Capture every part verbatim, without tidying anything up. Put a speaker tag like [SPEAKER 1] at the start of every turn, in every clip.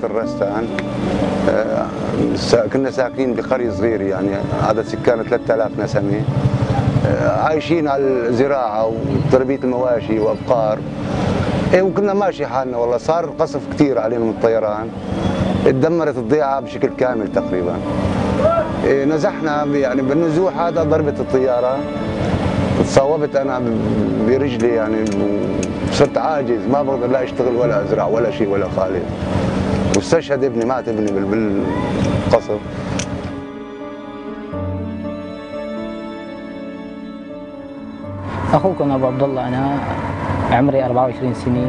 [SPEAKER 1] الرستان. كنا ساكنين بقرية صغيرة، يعني عدد سكانه ثلاثة آلاف نسمة، عايشين على الزراعة وتربية المواشي وأبقار. إيه وكنا ماشي حالنا، والله صار قصف كثير علينا من الطيران، اتدمرت الضيعة بشكل كامل تقريبا. إيه نزحنا يعني بالنزوح هذا، ضربت الطيارة، تصاوبت أنا برجلي يعني، وصرت عاجز، ما بقدر لا أشتغل ولا أزرع ولا شيء ولا خالص. واستشهد ابني، مات ابني بالقصف.
[SPEAKER 2] أخوكم أبو عبد الله، أنا عمري أربعة وعشرين سنة،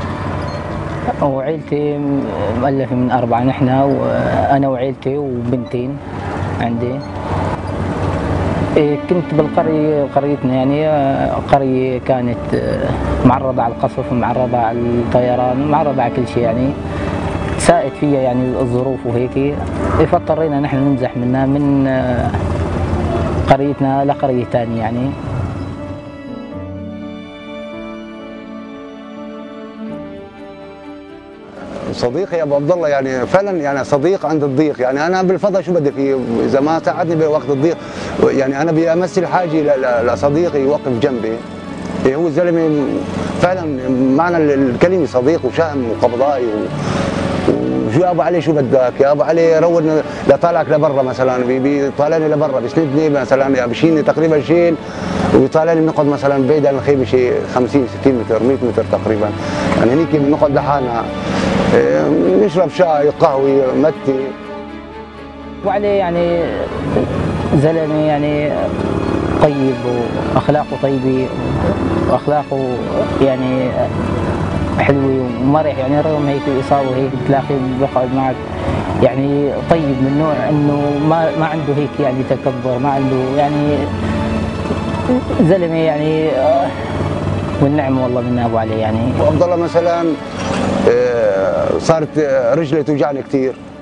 [SPEAKER 2] وعيلتي مؤلفة من أربعة، نحن وأنا وعيلتي وبنتين عندي. كنت بالقرية، قريتنا يعني قرية كانت معرضة على القصف ومعرضة على الطيران ومعرضة على كل شيء، يعني ساءت فيها يعني الظروف وهيك، فاضطرينا نحن ننزح منها، من قريتنا لقرية ثانية يعني.
[SPEAKER 1] صديقي ابو عبد الله يعني فعلا يعني صديق عند الضيق، يعني انا بالفضل شو بدي فيه اذا ما ساعدني بوقت الضيق، يعني انا بدي امثل حاجه لصديقي يوقف جنبي. هو زلمه فعلا معنى الكلمه صديق وشهم وقبضاي، وشو يا ابو علي شو بدك يا ابو علي، روضني لطالعك لبرا مثلا، بيطالعني لبرا، بيسندني مثلا، بيشيلني تقريبا شيل ويطالعني، بنقعد مثلا بعيد عن الخيمه شيء خمسين ستين متر مئة متر تقريبا، يعني هنيك بنقعد لحالنا نشرب شاي قهوه متي.
[SPEAKER 2] وعليه يعني زلمه يعني طيب واخلاقه طيبه واخلاقه يعني حلوه ومرح، يعني رغم هيك اصابه هيك بتلاقيه بيقعد معك يعني طيب، من نوع انه ما ما عنده هيك يعني تكبر، ما عنده يعني زلمه يعني والنعم والله من ابو علي يعني.
[SPEAKER 1] عبد الله مثلا صارت رجلي توجعني كثير،